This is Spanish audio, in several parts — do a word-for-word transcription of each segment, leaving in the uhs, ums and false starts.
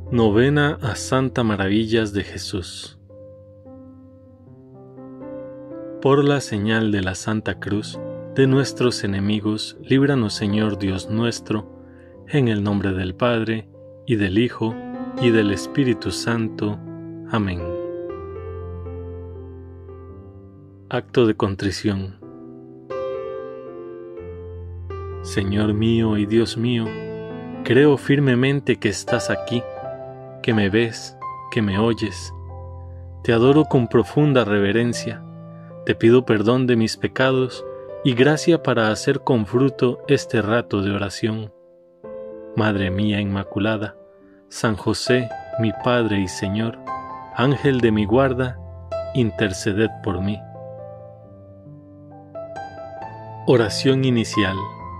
Novena a Santa Maravillas de Jesús. Por la señal de la Santa Cruz de nuestros enemigos, líbranos, Señor Dios nuestro, en el nombre del Padre, y del Hijo, y del Espíritu Santo. Amén. Acto de contrición. Señor mío y Dios mío, creo firmemente que estás aquí, que me ves, que me oyes. Te adoro con profunda reverencia. Te pido perdón de mis pecados y gracia para hacer con fruto este rato de oración. Madre mía Inmaculada, San José, mi Padre y Señor, Ángel de mi guarda, interceded por mí. Oración inicial.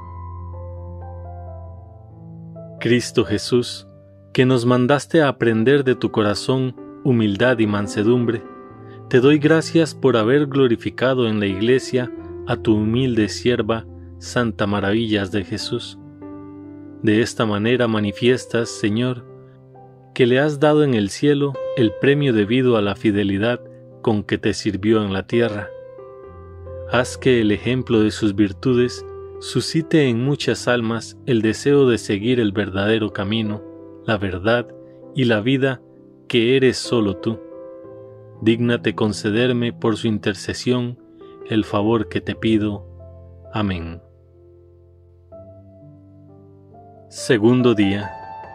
Cristo Jesús, que nos mandaste a aprender de tu corazón humildad y mansedumbre, te doy gracias por haber glorificado en la Iglesia a tu humilde sierva, Santa Maravillas de Jesús. De esta manera manifiestas, Señor, que le has dado en el cielo el premio debido a la fidelidad con que te sirvió en la tierra. Haz que el ejemplo de sus virtudes suscite en muchas almas el deseo de seguir el verdadero camino, la verdad y la vida que eres solo tú. Dígnate concederme por su intercesión el favor que te pido. Amén. Segundo día.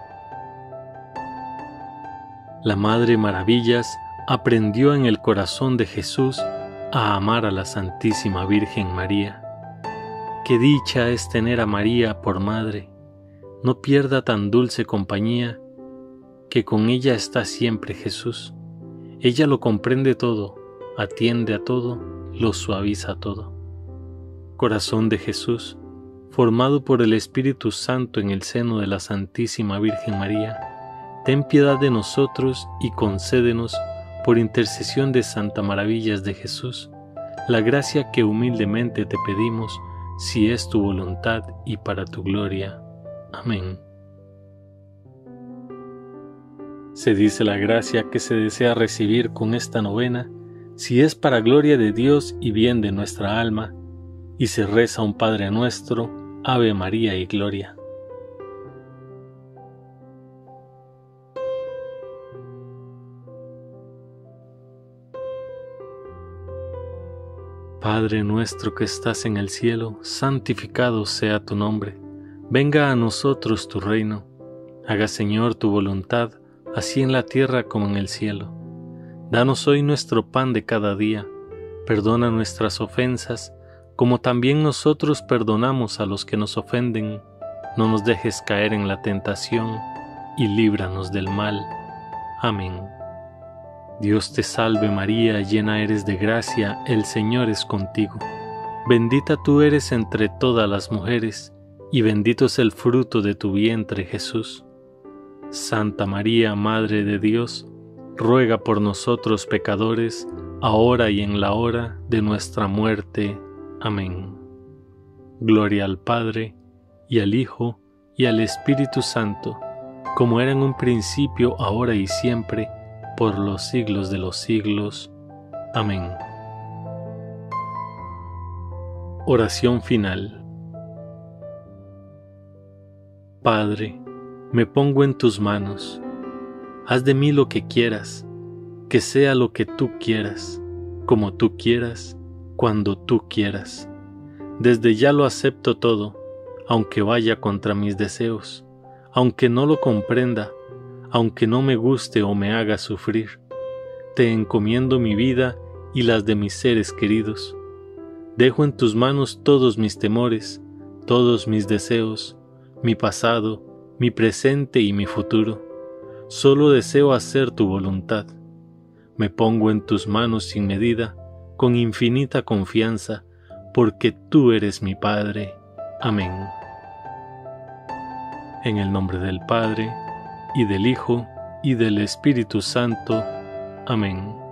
La Madre Maravillas aprendió en el corazón de Jesús a amar a la Santísima Virgen María. Qué dicha es tener a María por madre. No pierda tan dulce compañía, que con ella está siempre Jesús. Ella lo comprende todo, atiende a todo, lo suaviza todo. Corazón de Jesús, formado por el Espíritu Santo en el seno de la Santísima Virgen María, ten piedad de nosotros y concédenos, por intercesión de Santa Maravillas de Jesús, la gracia que humildemente te pedimos, si es tu voluntad y para tu gloria. Amén. Se dice la gracia que se desea recibir con esta novena, si es para gloria de Dios y bien de nuestra alma, y se reza un Padre Nuestro, Ave María y Gloria. Padre nuestro que estás en el cielo, santificado sea tu nombre. Venga a nosotros tu reino. Haga, Señor, tu voluntad, así en la tierra como en el cielo. Danos hoy nuestro pan de cada día. Perdona nuestras ofensas, como también nosotros perdonamos a los que nos ofenden. No nos dejes caer en la tentación, y líbranos del mal. Amén. Dios te salve María, llena eres de gracia, el Señor es contigo. Bendita tú eres entre todas las mujeres, y bendito es el fruto de tu vientre, Jesús. Santa María, Madre de Dios, ruega por nosotros pecadores, ahora y en la hora de nuestra muerte. Amén. Gloria al Padre, y al Hijo, y al Espíritu Santo, como era en un principio, ahora y siempre, por los siglos de los siglos. Amén. Oración final. Padre, me pongo en tus manos. Haz de mí lo que quieras, que sea lo que tú quieras, como tú quieras, cuando tú quieras. Desde ya lo acepto todo, aunque vaya contra mis deseos, aunque no lo comprenda, aunque no me guste o me haga sufrir. Te encomiendo mi vida y las de mis seres queridos. Dejo en tus manos todos mis temores, todos mis deseos, mi pasado, mi presente y mi futuro. Solo deseo hacer tu voluntad. Me pongo en tus manos sin medida, con infinita confianza, porque tú eres mi Padre. Amén. En el nombre del Padre, y del Hijo, y del Espíritu Santo. Amén.